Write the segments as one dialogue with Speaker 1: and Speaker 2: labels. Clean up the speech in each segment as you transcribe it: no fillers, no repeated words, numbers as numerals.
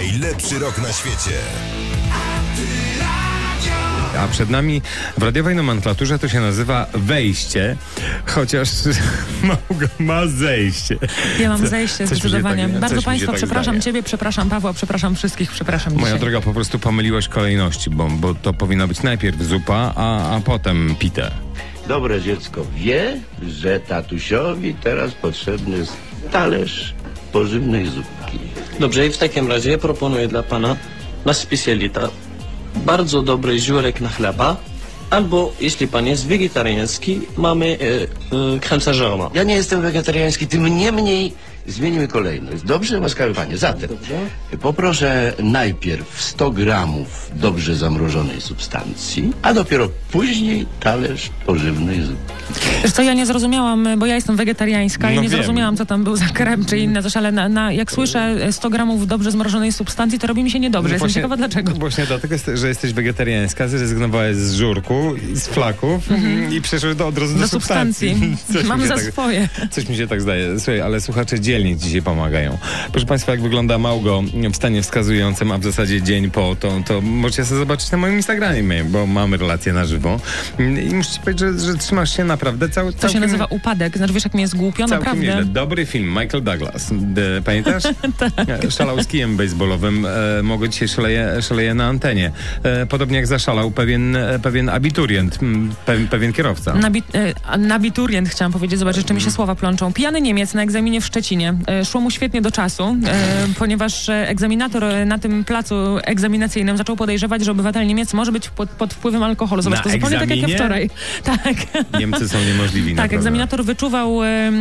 Speaker 1: Najlepszy rok na świecie.
Speaker 2: A przed nami w radiowej nomenklaturze to się nazywa wejście, chociaż Małga ma zejście.
Speaker 3: Ja mam zejście zdecydowanie. Bardzo Państwa przepraszam, Ciebie, przepraszam Pawła, przepraszam wszystkich, przepraszam
Speaker 2: Moja
Speaker 3: dzisiaj.
Speaker 2: droga, po prostu pomyliłaś kolejności, bo to powinno być najpierw zupa, a potem pite.
Speaker 4: Dobre dziecko wie, że tatusiowi teraz potrzebny jest talerz pożywnej zupki.
Speaker 5: Dobrze, i w takim razie ja proponuję dla pana na specjalita bardzo dobry żurek na chleba, albo jeśli pan jest wegetariański, mamy kremsa żarma.
Speaker 4: Ja nie jestem wegetariański, tym niemniej zmienimy kolejność. Dobrze, łaskawy panie? Zatem poproszę najpierw 100 gramów dobrze zamrożonej substancji, a dopiero później talerz pożywnej zupki.
Speaker 3: Wiesz co, ja nie zrozumiałam, bo ja jestem wegetariańska i
Speaker 2: No
Speaker 3: nie
Speaker 2: wiem.
Speaker 3: zrozumiałam, co tam był za krem czy inne coś, ale jak słyszę 100 gramów dobrze zmrożonej substancji, to robi mi się niedobrze. Jestem ciekawa dlaczego.
Speaker 2: Właśnie dlatego, że jesteś wegetariańska, zrezygnowałeś z żurku, z flaków i przeszłeś od razu do substancji.
Speaker 3: Mam za swoje.
Speaker 2: Coś mi się tak zdaje. Słuchaj, ale słuchacze dzielnie dzisiaj pomagają. Proszę Państwa, jak wygląda Małgo w stanie wskazującym, a w zasadzie dzień po, to możecie sobie zobaczyć na moim Instagramie, bo mamy relację na żywo. I muszę ci powiedzieć, że trzymasz się naprawdę całkiem...
Speaker 3: To się nazywa upadek. Znaczy, wiesz, jak mi jest głupio,
Speaker 2: Całkiem
Speaker 3: naprawdę.
Speaker 2: nieźle. Dobry film, Michael Douglas. Pamiętasz?
Speaker 3: Tak.
Speaker 2: Szalał z kijem baseballowym. Mogę dzisiaj szaleje na antenie. Podobnie jak zaszalał pewien abiturient, pewien kierowca.
Speaker 3: Nabiturient chciałam powiedzieć, zobaczyć, czy mi się słowa plączą. Pijany Niemiec na egzaminie w Szczecinie. Szło mu świetnie do czasu, ponieważ egzaminator na tym placu egzaminacyjnym zaczął podejrzewać, że obywatel Niemiec może być pod wpływem alkoholu. Zobacz, to zupełnie tak jak ja wczoraj. Tak.
Speaker 2: Niemcy są niemożliwi.
Speaker 3: Tak,
Speaker 2: naprawdę.
Speaker 3: egzaminator wyczuwał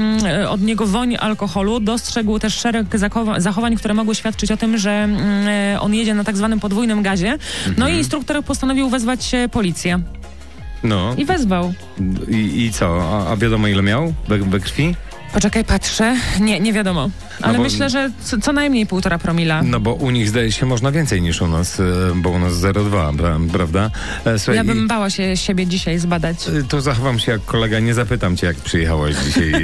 Speaker 3: od niego woń alkoholu, dostrzegł też szereg zachowań, które mogły świadczyć o tym, że on jedzie na tak zwanym podwójnym gazie. No i instruktor postanowił wezwać policję.
Speaker 2: No.
Speaker 3: I wezwał.
Speaker 2: I co? A wiadomo ile miał we krwi?
Speaker 3: Poczekaj, patrzę. Nie wiadomo. Ale myślę, że co najmniej 1,5 promila.
Speaker 2: No bo u nich zdaje się można więcej niż u nas, bo u nas 0,2, prawda? Słuchaj,
Speaker 3: Ja bym bała się siebie dzisiaj zbadać.
Speaker 2: to zachowam się jak kolega, nie zapytam cię, jak przyjechałaś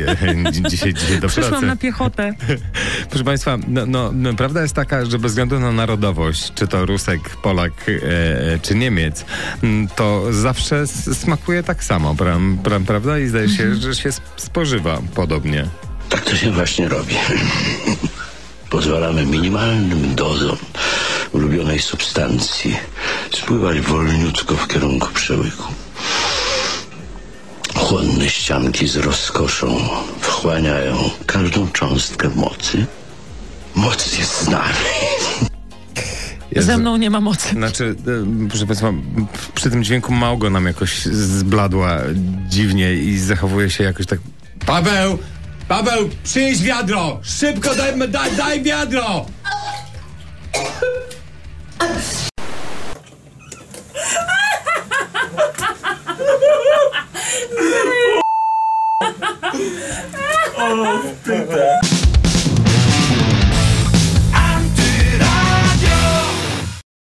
Speaker 2: dzisiaj do pracy.
Speaker 3: Przyszłam na piechotę.
Speaker 2: Proszę Państwa, prawda jest taka, że bez względu na narodowość, czy to Rusek, Polak, czy Niemiec, to zawsze smakuje tak samo, prawda? I zdaje się, że się spożywa podobnie.
Speaker 4: Tak to się właśnie robi. Pozwalamy minimalnym dozom ulubionej substancji spływać wolniutko w kierunku przełyku. Chłonne ścianki z rozkoszą wchłaniają każdą cząstkę mocy. Moc jest z nami.
Speaker 3: Ze mną nie ma mocy.
Speaker 2: Znaczy, proszę Państwa, przy tym dźwięku Małgo nam jakoś zbladła dziwnie i zachowuje się jakoś tak... Paweł, przynieś wiadro! Szybko daj wiadro!
Speaker 6: O,